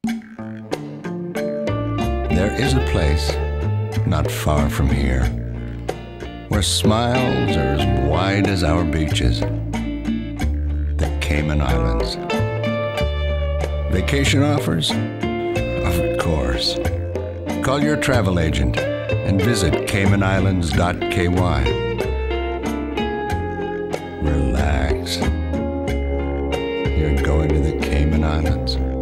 There is a place not far from here where smiles are as wide as our beaches. The Cayman Islands. Vacation offers? Of course. Call your travel agent and visit caymanislands.ky. Relax. You're going to the Cayman Islands.